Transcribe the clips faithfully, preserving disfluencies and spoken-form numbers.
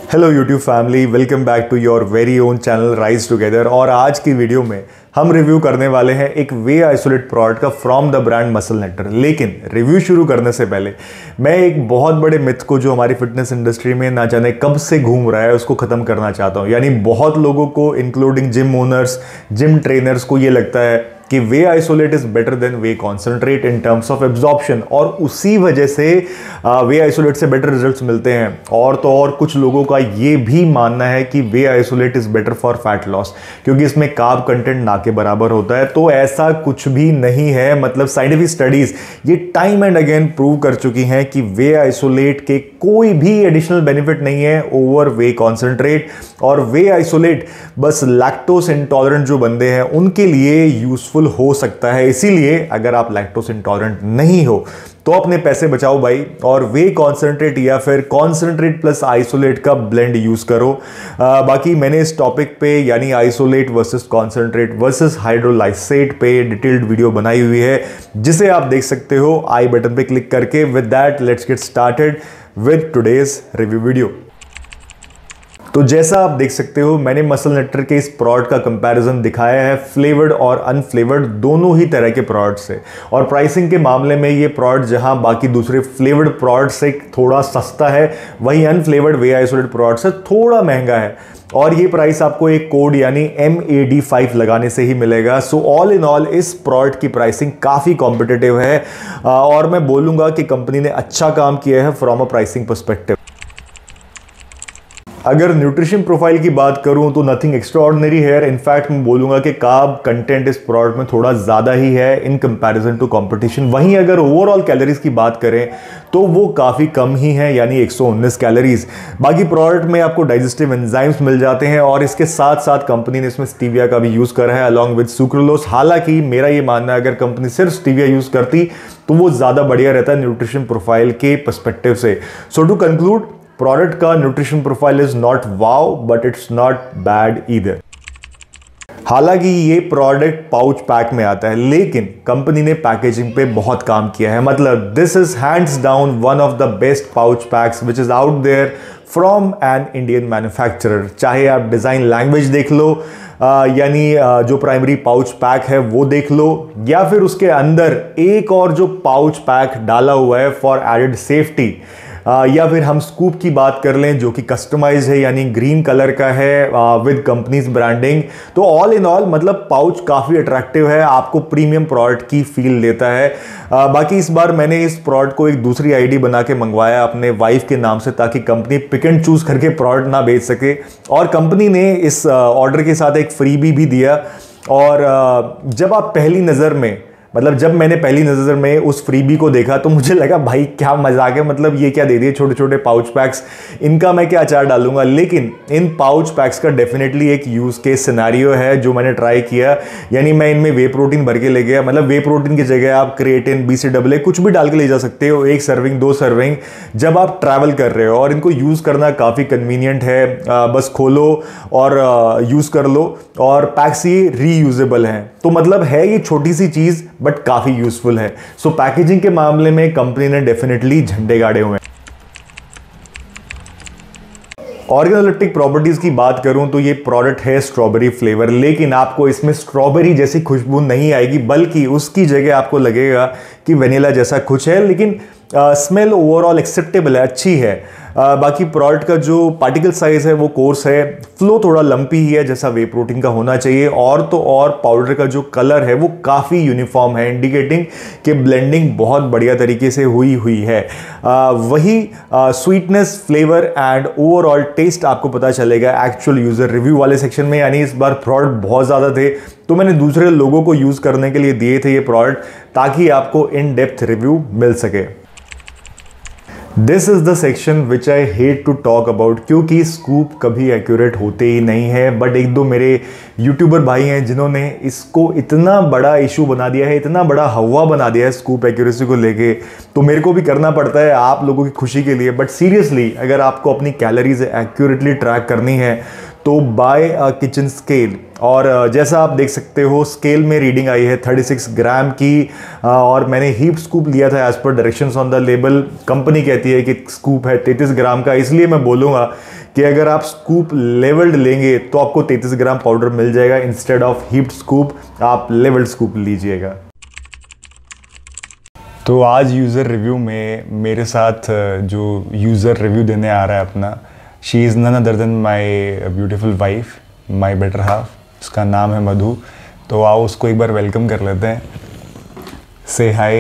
Hello YouTube family, welcome back to your very own channel rise together. और आज की video में हम रिव्यू करने वाले हैं एक वे आइसोलेट प्रोडक्ट का from the brand Muscle Nectar. लेकिन रिव्यू शुरू करने से पहले मैं एक बहुत बड़े मिथ को जो हमारी फिटनेस इंडस्ट्री में ना जाने कब से घूम रहा है उसको ख़त्म करना चाहता हूँ। यानी बहुत लोगों को including gym owners, gym trainers को ये लगता है कि whey isolate is better than whey concentrate in terms of absorption, और उसी वजह से वे आइसोलेट से बेटर रिजल्ट्स मिलते हैं। और तो और कुछ लोगों का ये भी मानना है कि whey isolate is better for fat loss क्योंकि इसमें कार्ब कंटेंट ना के बराबर होता है। तो ऐसा कुछ भी नहीं है। मतलब साइंटिफिक स्टडीज ये टाइम एंड अगेन प्रूव कर चुकी हैं कि वे आइसोलेट के कोई भी एडिशनल बेनिफिट नहीं है ओवर वे कॉन्सेंट्रेट। और वे आइसोलेट बस लैक्टोस इंटॉलरेंट जो बंदे हैं उनके लिए यूजफुल हो सकता है। इसीलिए अगर आप लैक्टोस इंटॉलरेंट नहीं हो तो अपने पैसे बचाओ भाई, और वे कॉन्सेंट्रेट या फिर कॉन्सेंट्रेट प्लस आइसोलेट का ब्लेंड यूज करो। आ, बाकी मैंने इस टॉपिक पे यानी isolate versus concentrate versus hydrolysate पे डिटेल्ड वीडियो बनाई हुई है जिसे आप देख सकते हो आई बटन पे क्लिक करके। With that let's get started with today's review video. तो जैसा आप देख सकते हो मैंने मसल नेक्टर के इस प्रोडक्ट का कंपैरिजन दिखाया है फ्लेवर्ड और अनफ्लेवर्ड दोनों ही तरह के प्रोडक्ट से। और प्राइसिंग के मामले में ये प्रोडक्ट जहां बाकी दूसरे फ्लेवर्ड प्रोडक्ट से थोड़ा सस्ता है, वहीं अनफ्लेवर्ड वे आइसोलेट प्रोडक्ट से थोड़ा महंगा है। और ये प्राइस आपको एक कोड यानी एम ए डी फाइव लगाने से ही मिलेगा। सो ऑल इन ऑल इस प्रोडक्ट की प्राइसिंग काफ़ी कॉम्पिटिटिव है और मैं बोलूँगा कि कंपनी ने अच्छा काम किया है फ्रॉम अ प्राइसिंग पर्सपेक्टिव। अगर न्यूट्रिशन प्रोफाइल की बात करूं तो नथिंग एक्स्ट्राऑर्डिनरी है। इनफैक्ट मैं बोलूंगा कि कार्ब कंटेंट इस प्रोडक्ट में थोड़ा ज़्यादा ही है इन कंपैरिजन टू कंपटीशन। वहीं अगर ओवरऑल कैलोरीज की बात करें तो वो काफ़ी कम ही है यानी एक सौ उन्नीस कैलोरीज। बाकी प्रोडक्ट में आपको डाइजेस्टिव एंजाइम्स मिल जाते हैं और इसके साथ साथ कंपनी ने इसमें स्टीविया का भी यूज़ करा है अलॉन्ग विद सुक्रोलोस। हालांकि मेरा ये मानना है अगर कंपनी सिर्फ स्टीविया यूज़ करती तो वो ज़्यादा बढ़िया रहता है न्यूट्रिशन प्रोफाइल के पर्सपेक्टिव से। सो टू कंक्लूड, प्रोडक्ट का nutrition profile is not wow but it's not bad either. हालांकि ये प्रोडक्ट पाउच पैक में आता है लेकिन कंपनी ने पैकेजिंग पे बहुत काम किया है। मतलब this is hands down one of the best pouch packs which is out there from an Indian manufacturer. चाहे आप डिज़ाइन लैंग्वेज देख लो आ, यानी आ, जो प्राइमरी पाउच पैक है वो देख लो, या फिर उसके अंदर एक और जो पाउच पैक डाला हुआ है फॉर एडेड सेफ्टी, या फिर हम स्कूप की बात कर लें जो कि कस्टमाइज है यानी ग्रीन कलर का है विद कंपनीज ब्रांडिंग। तो ऑल इन ऑल मतलब पाउच काफ़ी अट्रैक्टिव है, आपको प्रीमियम प्रोडक्ट की फील देता है। आ, बाकी इस बार मैंने इस प्रोडक्ट को एक दूसरी आईडी बना के मंगवाया अपने वाइफ के नाम से ताकि कंपनी पिक एंड चूज करके प्रोडक्ट ना बेच सके। और कंपनी ने इस ऑर्डर के साथ एक फ्रीबी भी दिया। और आ, जब आप पहली नज़र में मतलब जब मैंने पहली नज़र में उस फ्रीबी को देखा तो मुझे लगा भाई क्या मजाक है, मतलब ये क्या दे दिए छोटे छोटे पाउच पैक्स, इनका मैं क्या अचार डालूंगा। लेकिन इन पाउच पैक्स का डेफिनेटली एक यूज़ केस सिनेरियो है जो मैंने ट्राई किया। यानी मैं इनमें वे प्रोटीन भर के ले गया। मतलब वे प्रोटीन की जगह आप creatine, B C double A कुछ भी डाल के ले जा सकते हो, एक सर्विंग दो सर्विंग, जब आप ट्रैवल कर रहे हो। और इनको यूज़ करना काफ़ी कन्वीनियंट है, आ, बस खोलो और यूज़ कर लो। और पैक्स ये रीयूजेबल हैं, तो मतलब है ये छोटी सी चीज़ बट काफी यूजफुल है। सो so, पैकेजिंग के मामले में कंपनी ने डेफिनेटली झंडे गाड़े हुए हैं। ऑर्गेनोलेप्टिक प्रॉपर्टीज की बात करूं तो ये प्रोडक्ट है स्ट्रॉबेरी फ्लेवर, लेकिन आपको इसमें स्ट्रॉबेरी जैसी खुशबू नहीं आएगी बल्कि उसकी जगह आपको लगेगा कि वेनिला जैसा कुछ है। लेकिन स्मेल ओवरऑल एक्सेप्टेबल है, अच्छी है। आ, बाकी प्रोडक्ट का जो पार्टिकल साइज है वो कोर्स है, फ्लो थोड़ा लंपी ही है जैसा वे प्रोटीन का होना चाहिए। और तो और पाउडर का जो कलर है वो काफ़ी यूनिफॉर्म है, इंडिकेटिंग कि ब्लेंडिंग बहुत बढ़िया तरीके से हुई हुई है। आ, वही sweetness, flavour and overall taste आपको पता चलेगा एक्चुअल यूज़र रिव्यू वाले सेक्शन में। यानी इस बार प्रोडक्ट बहुत ज़्यादा थे तो मैंने दूसरे लोगों को यूज़ करने के लिए दिए थे ये प्रोडक्ट ताकि आपको इन डेप्थ रिव्यू मिल सके। This is the section which I hate to talk about क्योंकि स्कूप कभी एक्यूरेट होते ही नहीं है। बट एक दो मेरे यूट्यूबर भाई हैं जिन्होंने इसको इतना बड़ा इशू बना दिया है, इतना बड़ा हवा बना दिया है स्कूप एक्यूरेसी को लेके, तो मेरे को भी करना पड़ता है आप लोगों की खुशी के लिए। बट सीरियसली अगर आपको अपनी कैलोरीज एक्यूरेटली ट्रैक करनी है तो बाय अ किचन स्केल। और जैसा आप देख सकते हो स्केल में रीडिंग आई है छत्तीस ग्राम की, और मैंने हीप स्कूप लिया था as per directions on the label. Company कहती है कि स्कूप है तैंतीस ग्राम का, इसलिए मैं बोलूँगा कि अगर आप स्कूप लेवल्ड लेंगे तो आपको तैंतीस ग्राम पाउडर मिल जाएगा, इंस्टेड ऑफ हीप्ड स्कूप आप लेवल्ड स्कूप लीजिएगा। तो आज यूज़र रिव्यू में मेरे साथ जो यूज़र रिव्यू देने आ रहा है अपना, she is none other than my beautiful wife, my better half, उसका नाम है मधु। तो आओ उसको एक बार वेलकम कर लेते हैं। Say hi.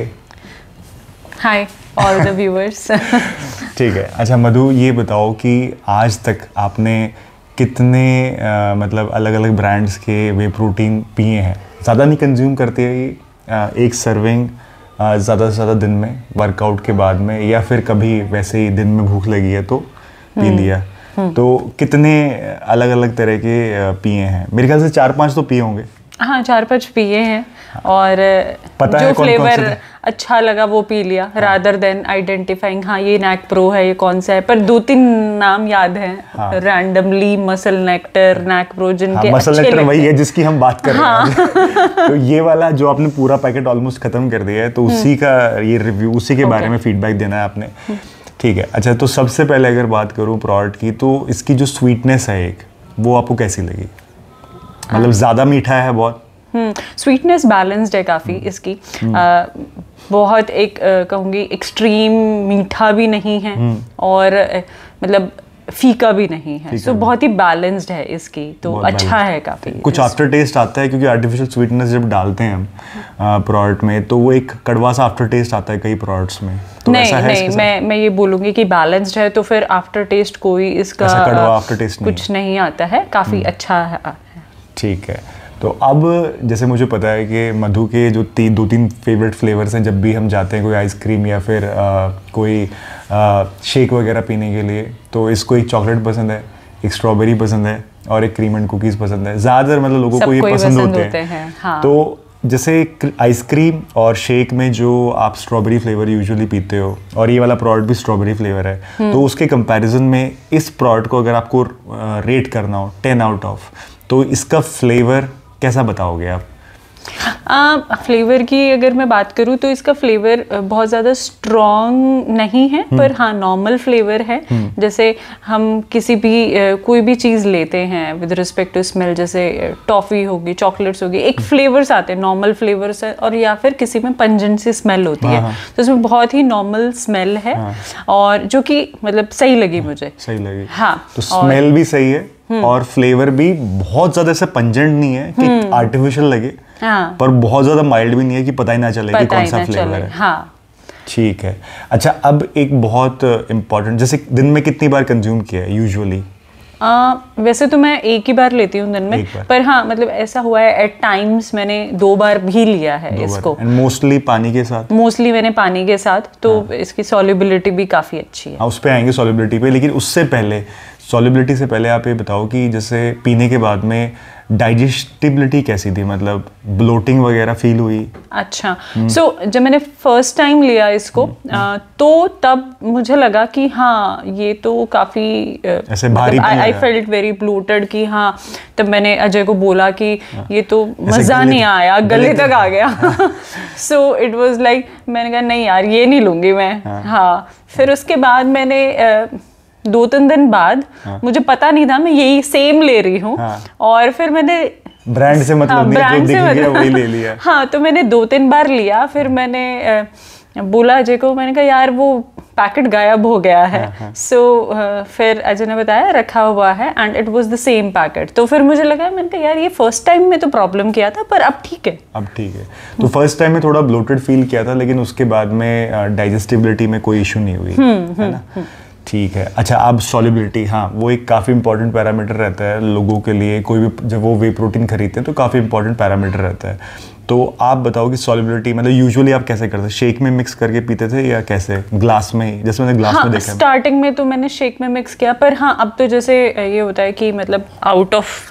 Hi all the viewers. ठीक है, अच्छा मधु ये बताओ कि आज तक आपने कितने आ, मतलब अलग अलग ब्रांड्स के वे प्रोटीन पिए हैं? ज़्यादा नहीं कंज्यूम करते हैं, एक सर्विंग ज़्यादा से ज़्यादा दिन में वर्कआउट के बाद में, या फिर कभी वैसे ही दिन में भूख लगी है तो पी लिया? तो कितने अलग अलग तरह के पिए हैं? मेरे ख्याल से चार पांच तो पिए होंगे। हाँ, चार पांच पिए हैं और पता जो है कौन फ्लेवर कौन अच्छा लगा वो पी लिया, रादर देन आइडेंटिफाइंग हाँ ये नैक प्रो है, ये कौन सा है। पर दो तीन नाम याद हैं randomly, Muscle Nectar, Nakpro, जिनके हाँ, मसल अच्छे नेक्टर लगते वही है जिसकी हम बात कर हाँ। रहे हैं। तो ये वाला जो आपने पूरा पैकेट ऑलमोस्ट खत्म कर दिया है, तो उसी का ये रिव्यू, उसी के बारे में फीडबैक देना है आपने। ठीक है, अच्छा तो सबसे पहले अगर बात करूँ प्रोडक्ट की, तो इसकी जो स्वीटनेस है एक, वो आपको कैसी लगी? मतलब ज़्यादा मीठा है बहुत? स्वीटनेस बैलेंस्ड है काफ़ी इसकी। आ, बहुत एक कहूँगी एक्सट्रीम मीठा भी नहीं है और आ, मतलब फीका भी नहीं है, सो so, बहुत ही बैलेंस्ड है इसकी, तो अच्छा है काफ़ी। कुछ आफ्टर टेस्ट आता है क्योंकि आर्टिफिशियल स्वीटनेस जब डालते हैं हम प्रोडक्ट में तो वो एक कड़वा सा आफ्टर टेस्ट आता है कई प्रोडक्ट्स में। तो नहीं नहीं, मैं मैं ये बोलूँगी कि बैलेंस्ड है, तो फिर आफ्टर टेस्ट कोई इसका कड़वा आफ्टर टेस्ट कुछ नहीं आता है, काफ़ी अच्छा है। ठीक है, तो अब जैसे मुझे पता है कि मधु के जो तीन दो तीन फेवरेट फ्लेवर्स हैं, जब भी हम जाते हैं कोई आइसक्रीम या फिर आ, कोई आ, शेक वगैरह पीने के लिए, तो इसको एक चॉकलेट पसंद है, एक स्ट्रॉबेरी पसंद है और एक क्रीम एंड कुकीज़ पसंद है। ज़्यादातर मतलब लोगों को ये पसंद, पसंद होते, होते हैं, हैं। हाँ। तो जैसे आइसक्रीम और शेक में जो आप स्ट्रॉबेरी फ्लेवर यूजुअली पीते हो और ये वाला प्रोडक्ट भी स्ट्रॉबेरी फ्लेवर है, तो उसके कंपैरिजन में इस प्रोडक्ट को अगर आपको रेट करना हो टेन आउट ऑफ, तो इसका फ्लेवर कैसा बताओगे आप? आ, फ्लेवर की अगर मैं बात करूँ तो इसका फ्लेवर बहुत ज़्यादा स्ट्रॉन्ग नहीं है, पर हाँ नॉर्मल फ्लेवर है। जैसे हम किसी भी कोई भी चीज़ लेते हैं विद रिस्पेक्ट टू स्मेल, जैसे टॉफ़ी होगी, चॉकलेट्स होगी, एक फ्लेवर्स आते हैं, नॉर्मल फ्लेवर्स है, और या फिर किसी में पंजेंट सी स्मेल होती है, तो इसमें बहुत ही नॉर्मल स्मेल है और जो कि मतलब सही लगी मुझे। सही लगी, हाँ। तो स्मेल भी सही है और फ्लेवर भी बहुत ज्यादा ऐसे पंजेंट नहीं है कि आर्टिफिशियल लगे, हाँ। पर बहुत ज्यादा माइल्ड भी नहीं है कि पता ही ना चले कि कौन सा फ्लेवर है। हाँ। ठीक है, अच्छा अब एक बहुत इम्पोर्टेंट, जैसे दिन में कितनी बार कंज्यूम किया है यूजुअली? आ, वैसे तो मैं एक ही बार लेती हूँ दिन में, पर हाँ मतलब ऐसा हुआ है एट टाइम्स मैंने दो बार भी लिया है इसको। मोस्टली पानी के साथ? मोस्टली मैंने पानी के साथ, तो हाँ। इसकी सॉल्युबिलिटी भी काफ़ी अच्छी है। हाँ, उस पे आएंगे सॉल्युबिलिटी पे, लेकिन उससे पहले सॉल्युबिलिटी से पहले आप ये बताओ कि जैसे पीने के बाद में डाइजेस्टिबिलिटी कैसी थी, मतलब ब्लोटिंग वगैरह फील हुई? अच्छा, सो so, जब मैंने फर्स्ट टाइम लिया इसको आ, तो तब मुझे लगा कि हाँ ये तो काफ़ी ऐसे भारी, आई फेल्ट वेरी ब्लोटेड कि हाँ, तब मैंने अजय को बोला कि ये तो मज़ा नहीं आया, गले तक आ गया। सो इट वाज लाइक, मैंने कहा नहीं यार ये नहीं लूँगी मैं। हाँ, हाँ। फिर उसके बाद मैंने आ, दो तीन दिन बाद, हाँ। मुझे पता नहीं था मैं यही सेम ले रही हूँ, हाँ। और फिर मैंने ब्रांड से मतलब हाँ, नहीं, जो दिख गया वही ले लिया। हाँ, तो मैंने दो तीन बार लिया, फिर मैंने आ, बोला अजय को, मैंने कहा यार वो पैकेट गायब हो गया है। सो हाँ, हाँ। so, uh, फिर अजय ने बताया रखा हुआ है and it was the same packet. तो फिर मुझे लगा, मैंने कहा यार ये फर्स्ट टाइम में तो प्रॉब्लम किया था, पर अब ठीक है। अब ठीक है, तो फर्स्ट टाइम में थोड़ा ब्लोटेड फील किया था, लेकिन उसके बाद में डाइजेस्टिबिलिटी में कोई इशू नहीं हुई, है ना? ठीक है, अच्छा अब सॉल्युबिलिटी, हाँ वो एक काफ़ी इंपॉर्टेंट पैरामीटर रहता है लोगों के लिए, कोई भी जब वो वे प्रोटीन खरीदते हैं तो काफ़ी इंपॉर्टेंट पैरामीटर रहता है। तो आप बताओ कि सॉल्युबिलिटी मतलब यूजुअली आप कैसे करते थे? शेक में मिक्स करके पीते थे या कैसे, ग्लास में ही, जैसे मैंने ग्लास हाँ, में देखा? स्टार्टिंग में तो मैंने शेक में मिक्स किया, पर हाँ अब तो जैसे ये होता है कि मतलब आउट ऑफ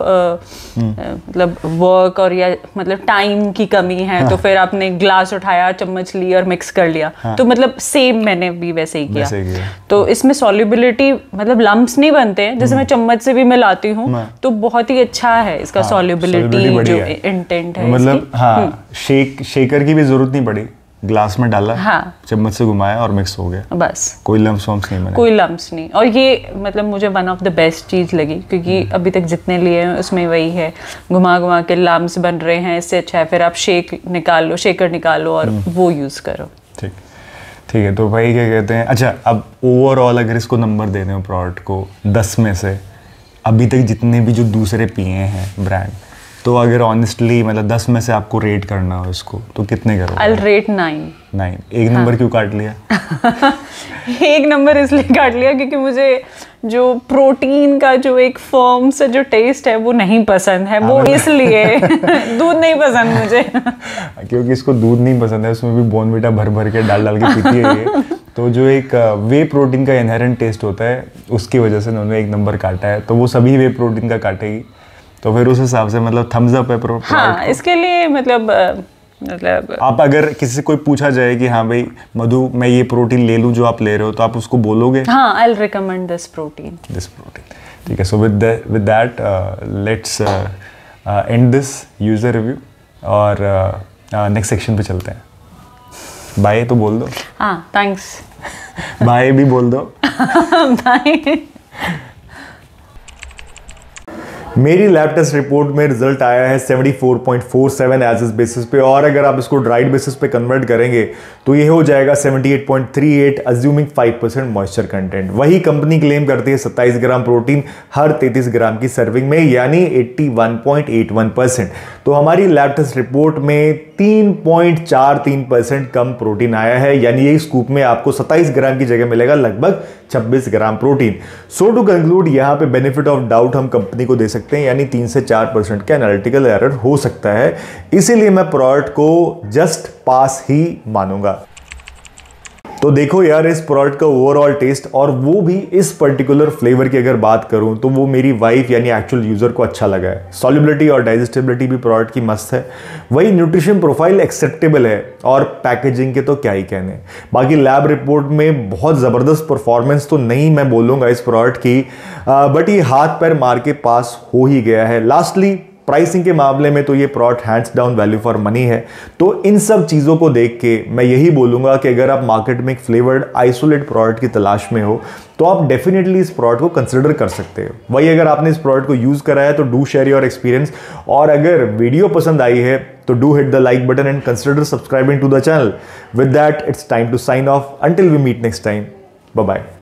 मतलब वर्क और या मतलब टाइम की कमी है, हाँ। तो फिर आपने ग्लास उठाया, चम्मच ली और मिक्स कर लिया, हाँ। तो मतलब सेम मैंने भी वैसे ही किया, वैसे ही किया। तो इसमें सॉल्युबिलिटी मतलब लम्प्स नहीं बनते हैं, जैसे मैं चम्मच से भी मिलाती हूँ तो बहुत ही अच्छा है इसका सॉल्युबिलिटी जो इंटेंट है, मतलब हाँ शेक शेकर की भी जरूरत नहीं पड़ी, ग्लास में डाला, हाँ, चम्मच से घुमाया और मिक्स हो गया, बस। कोई लम्स वम्स नहीं बने? कोई लम्स नहीं। और ये मतलब मुझे वन ऑफ द बेस्ट चीज़ लगी, क्योंकि अभी तक जितने लिए हैं उसमें वही है, घुमा घुमा के लम्स बन रहे हैं। इससे अच्छा है फिर आप शेक निकाल लो, शेकर निकालो और वो यूज़ करो। ठीक ठीक है। तो भाई क्या कहते हैं, अच्छा अब ओवरऑल अगर इसको नंबर देने हो प्रोडक्ट को दस में से, अभी तक जितने भी जो दूसरे पिए हैं ब्रांड, तो अगर ऑनेस्टली मतलब दस में से आपको रेट करना हो इसको तो कितने करोगे? I'll rate nine. नाइन। एक नंबर हाँ। क्यों काट लिया? एक नंबर इसलिए काट लिया क्योंकि मुझे जो प्रोटीन का जो एक फर्म से जो टेस्ट है वो नहीं पसंद है, वो इसलिए दूध नहीं पसंद मुझे। क्योंकि इसको दूध नहीं पसंद है, उसमें भी बॉर्नविटा भर भर के डाल डाल के पीती है ये। तो जो एक वे प्रोटीन का इनहेरेंट टेस्ट होता है उसकी वजह से उन्होंने एक नंबर काटा है, तो वो सभी वे प्रोटीन का काटेगी, तो फिर उस हिसाब से मतलब थम्स अप है प्रो हाँ, इसके लिए मतलब मतलब आप अगर किसी से कोई पूछा जाए कि हाँ भाई मधु मैं ये प्रोटीन ले लूं जो आप ले रहे हो, तो आप उसको बोलोगे हाँ, I will recommend this protein this protein ठीक है। So with with that let's end this user review और नेक्स्ट uh, सेक्शन पे चलते हैं। बाय तो बोल दो। हाँ, थैंक्स। बाय भी बोल दो। बाय। मेरी लैब टेस्ट रिपोर्ट में रिजल्ट आया है seventy four point four seven as is basis पे, और अगर आप इसको ड्राइड बेसिस पे कन्वर्ट करेंगे तो ये हो जाएगा seventy eight point three eight assuming five percent moisture content. वही कंपनी क्लेम करती है सत्ताईस ग्राम प्रोटीन हर तैंतीस ग्राम की सर्विंग में, यानी इक्यासी पॉइंट आठ वन परसेंट। तो हमारी लैब टेस्ट रिपोर्ट में तीन पॉइंट चार तीन परसेंट कम प्रोटीन आया है, यानी ये स्कूप में आपको सत्ताईस ग्राम की जगह मिलेगा लगभग छब्बीस gram protein. So to conclude, यहाँ पे बेनिफिट ऑफ डाउट हम कंपनी को दे सकते हैं, यानी तीन से चार परसेंट का एनालिटिकल एरर हो सकता है, इसीलिए मैं प्रोडक्ट को जस्ट पास ही मानूंगा। तो देखो यार, इस प्रोडक्ट का ओवरऑल टेस्ट और वो भी इस पर्टिकुलर फ्लेवर की अगर बात करूं तो वो मेरी वाइफ यानी एक्चुअल यूजर को अच्छा लगा है। सॉल्युबिलिटी और डाइजेस्टिबिलिटी भी प्रोडक्ट की मस्त है, वही न्यूट्रिशन प्रोफाइल एक्सेप्टेबल है, और पैकेजिंग के तो क्या ही कहने। बाकी लैब रिपोर्ट में बहुत ज़बरदस्त परफॉर्मेंस तो नहीं मैं बोलूँगा इस प्रोडक्ट की, बट ये हाथ पैर मार के पास हो ही गया है। लास्टली प्राइसिंग के मामले में तो ये product hands down value for money है। तो इन सब चीज़ों को देख के मैं यही बोलूँगा कि अगर आप मार्केट में एक फ्लेवर्ड आइसोलेट प्रोडक्ट की तलाश में हो तो आप डेफिनेटली इस प्रोडक्ट को कंसिडर कर सकते हो। वही अगर आपने इस प्रोडक्ट को यूज़ करा है तो डू शेयर योर एक्सपीरियंस, और अगर वीडियो पसंद आई है तो do hit the like button and consider subscribing to the channel. With that it's time to sign off, until we meet next time, bye bye.